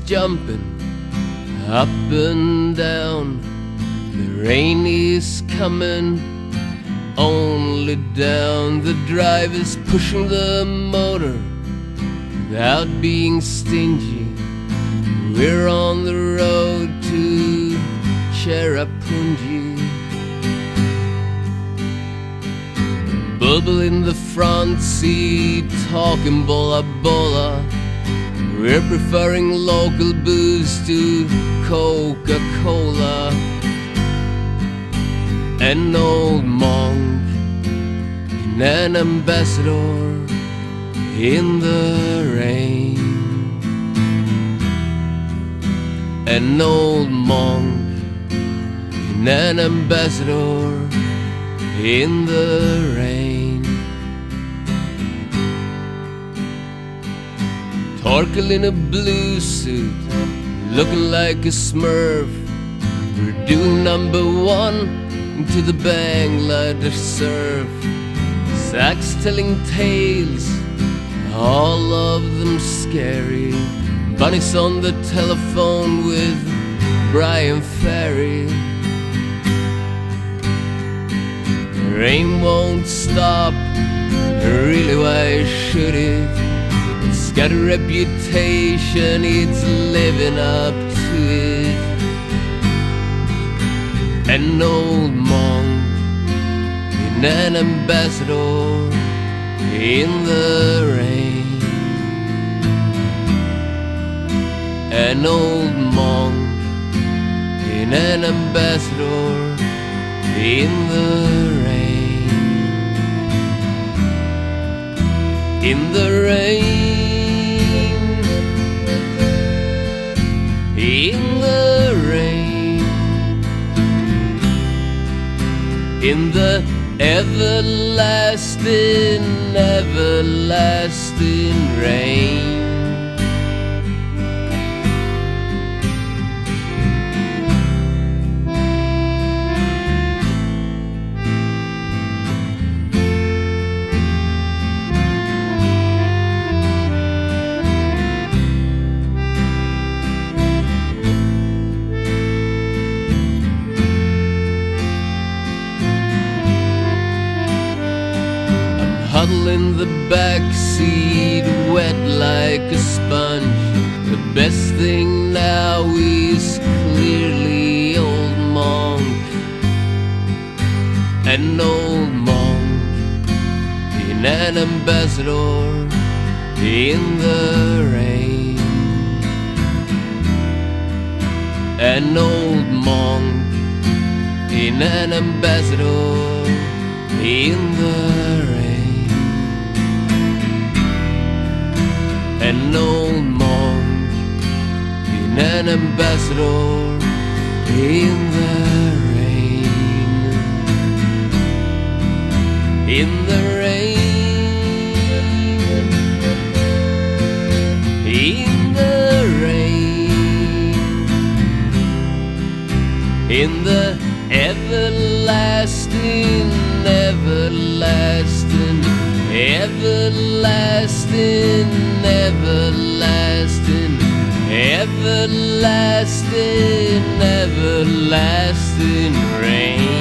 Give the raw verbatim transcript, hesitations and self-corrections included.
jumping up and down. The rain is coming only down. The driver's pushing the motor without being stingy. We're on the road to Cherrapunji. Bubble in the front seat, talking bola bola. We're preferring local booze to Coca-Cola. An old monk and an ambassador in the rain. An old monk and an ambassador in the rain. Torkel in a blue suit, looking like a smurf. We're doing number one to the Bangladesh surf. Sax telling tales, all of them scary. Bunny's on the telephone with Brian Ferry. The rain won't stop, really why should it? It's got a reputation, it's living up to it. An old monk and an ambassador in the rain. An old monk and an ambassador in the rain. In the rain. In the rain. In the everlasting, everlasting rain. Huddle in the back seat, wet like a sponge. The best thing now is clearly old monk. An old monk and an ambassador in the rain. An old monk and an ambassador in the rain. An old monk and an ambassador in the rain. In the rain. In the rain. In the everlasting, everlasting, everlasting, everlasting, everlasting, everlasting rain.